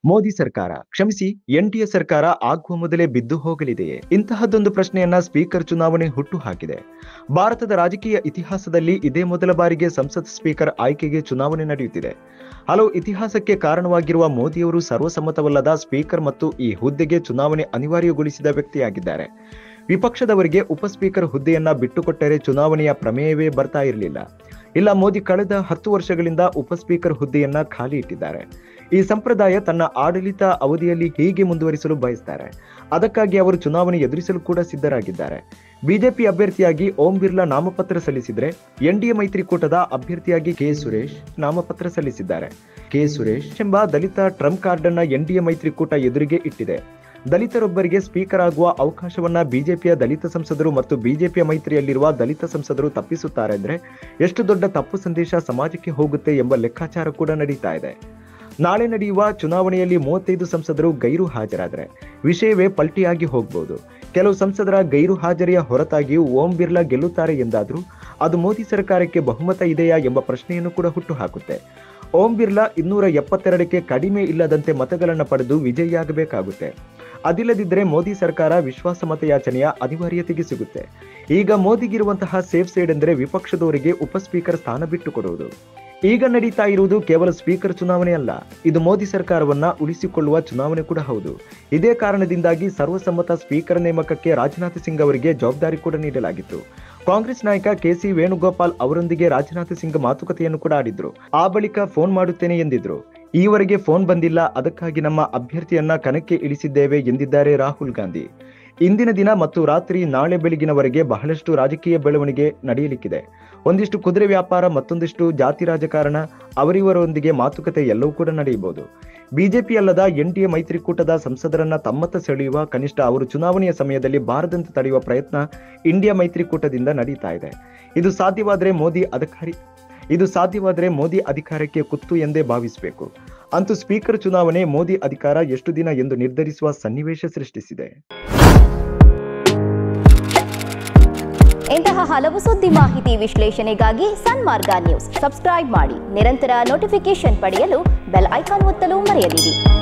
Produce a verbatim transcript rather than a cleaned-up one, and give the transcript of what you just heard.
ಮೋದಿ ಸರ್ಕಾರ ಕ್ಷಮಿಸಿ ಎನ್ಡಿಎ ಸರ್ಕಾರ ಆಗುವ ಮೊದಲೇ ಬಿದ್ದು ಹೋಗಲಿದೆಯೇ? ಇಂತಹದ್ದೊಂದು ಪ್ರಶ್ನೆಯನ್ನ ಸ್ಪೀಕರ್ ಚುನಾವಣೆ ಹುಟ್ಟು ಹಾಕಿದೆ. ಭಾರತದ ರಾಜಕೀಯ ಇತಿಹಾಸದಲ್ಲಿ ಇದೇ ಮೊದಲ ಬಾರಿಗೆ ಸಂಸತ್ ಸ್ಪೀಕರ್ ಆಯ್ಕೆಗೆ ಚುನಾವಣೆ ನಡೆಯುತ್ತಿದೆ. ಹಲವು ಇತಿಹಾಸಕ್ಕೆ ಕಾರಣವಾಗಿರುವ ಮೋದಿಯವರು ಸರ್ವಸಮ್ಮತವಲ್ಲದ ಸ್ಪೀಕರ್ ಮತ್ತು ಈ ಹುದ್ದೆಗೆ ಚುನಾವಣೆ ಅನಿವಾರ್ಯಗೊಳಿಸಿದ ವ್ಯಕ್ತಿಯಾಗಿದ್ದಾರೆ. ವಿಪಕ್ಷದವರಿಗೆ ಉಪಸ್ಪೀಕರ್ ಹುದ್ದೆಯನ್ನ ಬಿಟ್ಟುಕೊಟ್ಟರೆ ಚುನಾವಣೆಯ ಪ್ರಮೇಯವೇ ಬರ್ತಾ ಇರಲಿಲ್ಲ. ಇಲ್ಲ, ಮೋದಿ ಕಳೆದ ಹತ್ತು ವರ್ಷಗಳಿಂದ ಉಪಸ್ಪೀಕರ್ ಹುದ್ದೆಯನ್ನ ಖಾಲಿ ಇಟ್ಟಿದ್ದಾರೆ. ಈ ಸಂಪ್ರದಾಯ ತನ್ನ ಆಡಳಿತ ಅವಧಿಯಲ್ಲಿ ಹೀಗೆ ಮುಂದುವರಿಸಲು ಬಯಸ್ತಾರೆ. ಅದಕ್ಕಾಗಿ ಅವರು ಚುನಾವಣೆ ಎದುರಿಸಲು ಕೂಡ ಸಿದ್ಧರಾಗಿದ್ದಾರೆ. ಬಿಜೆಪಿ ಅಭ್ಯರ್ಥಿಯಾಗಿ ಓಂ ಬಿರ್ಲಾ ನಾಮಪತ್ರ ಸಲ್ಲಿಸಿದ್ರೆ, ಎನ್ಡಿಎ ಮೈತ್ರಿಕೂಟದ ಅಭ್ಯರ್ಥಿಯಾಗಿ ಕೆ ಸುರೇಶ್ ನಾಮಪತ್ರ ಸಲ್ಲಿಸಿದ್ದಾರೆ. ಕೆ ಸುರೇಶ್ ಎಂಬ ದಲಿತ ಟ್ರಂಪ್ ಕಾರ್ಡ್ ಅನ್ನ ಎನ್ಡಿಎ ಮೈತ್ರಿಕೂಟ ಎದುರಿಗೆ ಇಟ್ಟಿದೆ. ದಲಿತರೊಬ್ಬರಿಗೆ ಸ್ಪೀಕರ್ ಆಗುವ ಅವಕಾಶವನ್ನ ಬಿಜೆಪಿಯ ದಲಿತ ಸಂಸದರು ಮತ್ತು ಬಿಜೆಪಿಯ ಮೈತ್ರಿಯಲ್ಲಿರುವ ದಲಿತ ಸಂಸದರು ತಪ್ಪಿಸುತ್ತಾರೆ ಅಂದ್ರೆ ಎಷ್ಟು ದೊಡ್ಡ ತಪ್ಪು ಸಂದೇಶ ಸಮಾಜಕ್ಕೆ ಹೋಗುತ್ತೆ ಎಂಬ ಲೆಕ್ಕಾಚಾರ ಕೂಡ ನಡೀತಾ ಇದೆ. ನಾಳೆ ನಡೆಯುವ ಚುನಾವಣೆಯಲ್ಲಿ ಮೂವತ್ತೈದು ಸಂಸದರು ಗೈರು ಹಾಜರಾದರೆ ವಿಷಯವೇ ಪಲ್ಟಿಯಾಗಿ ಹೋಗಬಹುದು. ಕೆಲವು ಸಂಸದರ ಗೈರು ಹಾಜರಿಯ ಹೊರತಾಗಿಯೂ ಓಂ ಬಿರ್ಲಾ ಗೆಲ್ಲುತ್ತಾರೆ ಎಂದಾದ್ರೂ ಅದು ಮೋದಿ ಸರ್ಕಾರಕ್ಕೆ ಬಹುಮತ ಇದೆಯಾ ಎಂಬ ಪ್ರಶ್ನೆಯನ್ನು ಕೂಡ ಹುಟ್ಟು ಹಾಕುತ್ತೆ. ಓಂ ಬಿರ್ಲಾ ಇನ್ನೂರ ಎಪ್ಪತ್ತೆರಡಕ್ಕೆ ಕಡಿಮೆ ಇಲ್ಲದಂತೆ ಮತಗಳನ್ನು ಪಡೆದು ವಿಜಯಿಯಾಗಬೇಕಾಗುತ್ತೆ. ಅದಿಲ್ಲದಿದ್ದರೆ ಮೋದಿ ಸರ್ಕಾರ ವಿಶ್ವಾಸಮತ ಯಾಚನೆಯ ಅನಿವಾರ್ಯತೆಗೆ ಸಿಗುತ್ತೆ. ಈಗ ಮೋದಿಗಿರುವಂತಹ ಸೇಫ್ ಸೈಡ್ ಎಂದರೆ ವಿಪಕ್ಷದವರಿಗೆ ಉಪಸ್ಪೀಕರ್ ಸ್ಥಾನ ಬಿಟ್ಟುಕೊಡುವುದು. ಈಗ ನಡೀತಾ ಇರುವುದು ಕೇವಲ ಸ್ಪೀಕರ್ ಚುನಾವಣೆ ಅಲ್ಲ, ಇದು ಮೋದಿ ಸರ್ಕಾರವನ್ನ ಉಳಿಸಿಕೊಳ್ಳುವ ಚುನಾವಣೆ ಕೂಡ ಹೌದು. ಇದೇ ಕಾರಣದಿಂದಾಗಿ ಸರ್ವಸಮ್ಮತ ಸ್ಪೀಕರ್ ನೇಮಕಕ್ಕೆ ರಾಜನಾಥ್ ಸಿಂಗ್ ಅವರಿಗೆ ಜವಾಬ್ದಾರಿ ಕೂಡ ನೀಡಲಾಗಿತ್ತು. ಕಾಂಗ್ರೆಸ್ ನಾಯಕ ಕೆಸಿ ವೇಣುಗೋಪಾಲ್ ಅವರೊಂದಿಗೆ ರಾಜನಾಥ್ ಸಿಂಗ್ ಮಾತುಕತೆಯನ್ನು ಕೂಡ ಆಡಿದ್ರು. ಆ ಬಳಿಕ ಫೋನ್ ಮಾಡುತ್ತೇನೆ ಎಂದಿದ್ರು. ಈವರೆಗೆ ಫೋನ್ ಬಂದಿಲ್ಲ, ಅದಕ್ಕಾಗಿ ನಮ್ಮ ಅಭ್ಯರ್ಥಿಯನ್ನ ಕಣಕ್ಕೆ ಇಳಿಸಿದ್ದೇವೆ ಎಂದಿದ್ದಾರೆ ರಾಹುಲ್ ಗಾಂಧಿ. ಇಂದಿನ ದಿನ ಮತ್ತು ರಾತ್ರಿ ನಾಳೆ ಬೆಳಗಿನವರೆಗೆ ಬಹಳಷ್ಟು ರಾಜಕೀಯ ಬೆಳವಣಿಗೆ ನಡೆಯಲಿಕ್ಕಿದೆ. ಒಂದಿಷ್ಟು ಕುದುರೆ ವ್ಯಾಪಾರ, ಮತ್ತೊಂದಿಷ್ಟು ಜಾತಿ ರಾಜಕಾರಣ, ಅವರಿವರೊಂದಿಗೆ ಮಾತುಕತೆ ಎಲ್ಲವೂ ಕೂಡ ನಡೆಯಬಹುದು. ಬಿಜೆಪಿ ಅಲ್ಲದ ಎನ್ಡಿಎ ಮೈತ್ರಿಕೂಟದ ಸಂಸದರನ್ನ ತಮ್ಮತ್ತ ಸೆಳೆಯುವ, ಕನಿಷ್ಠ ಅವರು ಚುನಾವಣೆಯ ಸಮಯದಲ್ಲಿ ಬಾರದಂತೆ ತಡೆಯುವ ಪ್ರಯತ್ನ ಇಂಡಿಯಾ ಮೈತ್ರಿಕೂಟದಿಂದ ನಡೀತಾ ಇದೆ. ಇದು ಸಾಧ್ಯವಾದರೆ ಮೋದಿ ಅಧಿಕಾರಿ ಇದು ಸಾಧ್ಯವಾದರೆ ಮೋದಿ ಅಧಿಕಾರಕ್ಕೆ ಕುತ್ತು ಎಂದೇ ಭಾವಿಸಬೇಕು. ಅಂತೂ ಸ್ಪೀಕರ್ ಚುನಾವಣೆ ಮೋದಿ ಅಧಿಕಾರ ಎಷ್ಟು ದಿನ ಎಂದು ನಿರ್ಧರಿಸುವ ಸನ್ನಿವೇಶ ಸೃಷ್ಟಿಸಿದೆ. ಇಂತಹ ಹಲವು ಸುದ್ದಿ ಮಾಹಿತಿ ವಿಶ್ಲೇಷಣೆಗಾಗಿ ಸನ್ಮಾರ್ಗ ನ್ಯೂಸ್ ಸಬ್ಸ್ಕ್ರೈಬ್ ಮಾಡಿ. ನಿರಂತರ ನೋಟಿಫಿಕೇಶನ್ ಪಡೆಯಲು ಬೆಲ್ ಐಕಾನ್ ಒತ್ತಲು ಮರೆಯದಿರಿ.